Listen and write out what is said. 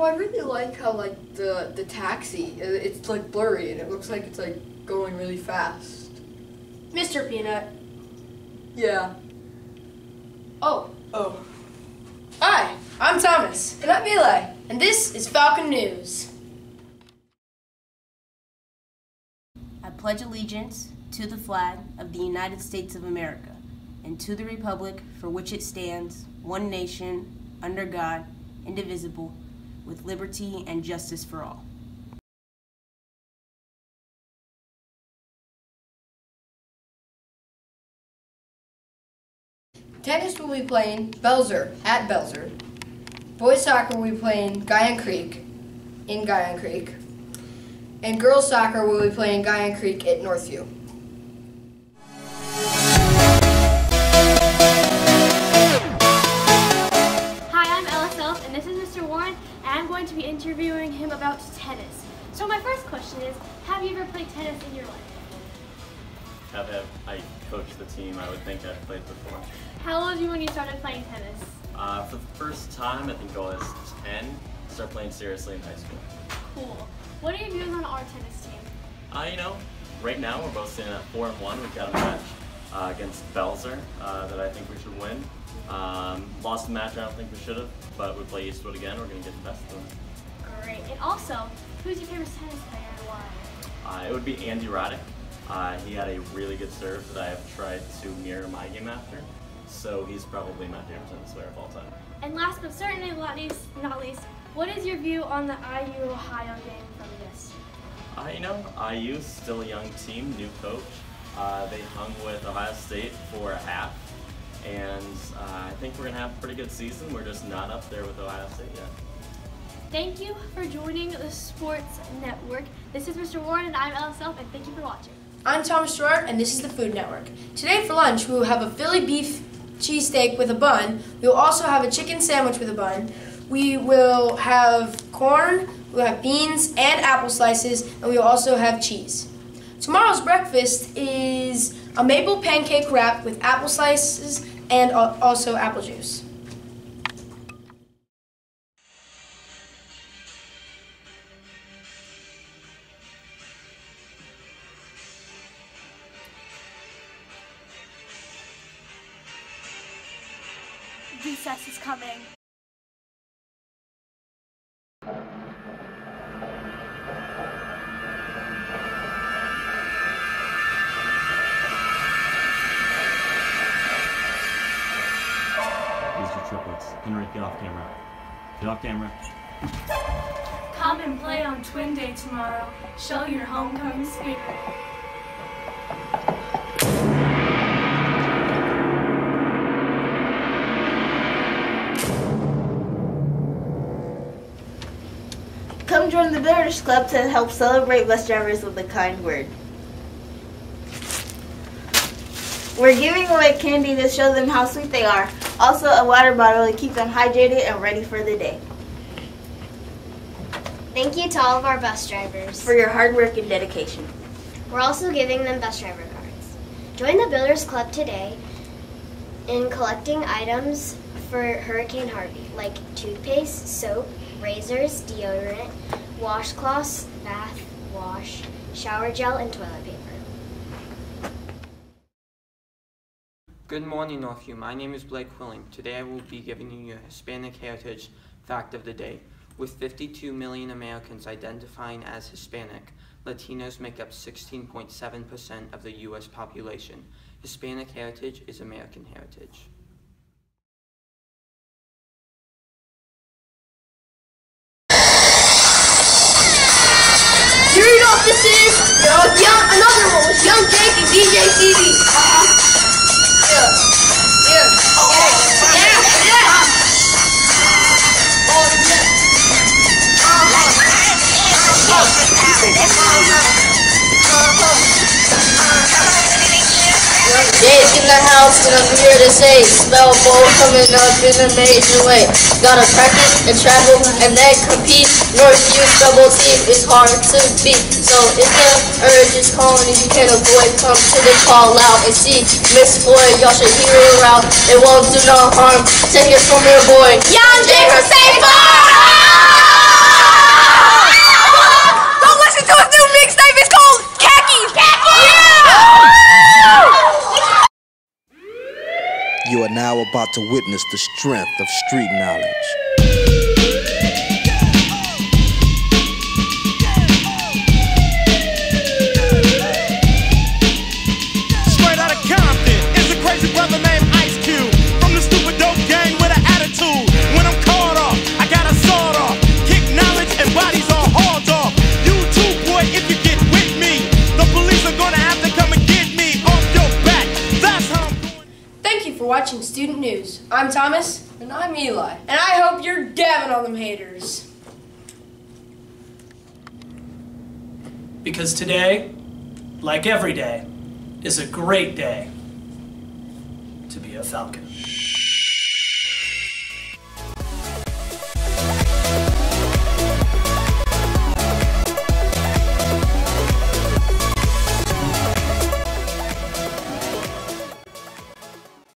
I really like how like the taxi, it's like blurry and it looks like it's like going really fast. Mr. Peanut. Yeah. Oh. Oh. Hi, I'm Thomas. And I'm Eli. And this is Falcon News. I pledge allegiance to the flag of the United States of America and to the republic for which it stands, one nation, under God, indivisible, with liberty and justice for all. Tennis will be playing Belzer at Belzer. Boys soccer will be playing Guyan Creek in Guyan Creek. And girls soccer will be playing Guyan Creek at Northview. Hi, I'm Ella Self, and this is Mr. Warren, and I'm going to be interviewing him about tennis. So my first question is, have you ever played tennis in your life? I coached the team. I would think I've played before. How old were you when you started playing tennis? For the first time, I think I was 10. Started playing seriously in high school. Cool. What are your views on our tennis team? Right now we're both sitting at 4-1. We've got a match against Belzer that I think we should win. Lost the match I don't think we should have, but we play Eastwood again. We're going to get the best of them. Great. And also, who's your favorite tennis player and why? It would be Andy Roddick. He had a really good serve that I have tried to mirror my game after, so he's probably my favorite tennis player of all time. And last but certainly not least, what is your view on the IU Ohio game from this? IU's still a young team, new coach. They hung with Ohio State for a half, and I think we're going to have a pretty good season. We're just not up there with Ohio State yet. Thank you for joining the Sports Network. This is Mr. Warren, and I'm Ella Self, and thank you for watching. I'm Thomas Gerard, and this is the Food Network. Today for lunch, we will have a Philly beef cheesesteak with a bun. We will also have a chicken sandwich with a bun. We will have corn, we will have beans and apple slices, and we will also have cheese. Tomorrow's breakfast is a maple pancake wrap with apple slices and also apple juice. Recess is coming. These are triplets. Henry, get off camera. Get off camera. Come and play on Twin Day tomorrow. Show your homecoming spirit. Come join the Builders Club to help celebrate bus drivers with a kind word. We're giving away candy to show them how sweet they are. Also a water bottle to keep them hydrated and ready for the day. Thank you to all of our bus drivers For your hard work and dedication. We're also giving them bus driver cards. Join the Builders Club today in collecting items for Hurricane Harvey, like toothpaste, soap, razors, deodorant, washcloths, bath wash, shower gel, and toilet paper. Good morning, Northview. My name is Blake Quilling. Today I will be giving you your Hispanic Heritage Fact of the Day. With 52 million Americans identifying as Hispanic, Latinos make up 16.7% of the U.S. population. Hispanic heritage is American heritage. You read off this is another one with Young Jake and DJ CD. Jay's in the house and I'm here to say smell bowl coming up in a major way. Gotta practice and travel and then compete. Northview double team is hard to beat. So if the urge is calling and you can't avoid, come to the call out and see Miss Floyd. Y'all should hear her out. It won't do no harm. Take it from your boy, Young Jay Hussein. now about to witness the strength of street knowledge. Straight out of Compton is a crazy brother named Ice Cube. From the stupid dope gang with an attitude. When I'm caught off, I got a sword off. Kick knowledge and bodies all hauled off. You too, boy, if you get with me, the police are gonna have to come and get me off your back. That's how I'm going. Thank you for watching Student News. I'm Thomas. And I'm Eli. And I hope you're dabbing on them haters. Because today, like every day, is a great day to be a Falcon.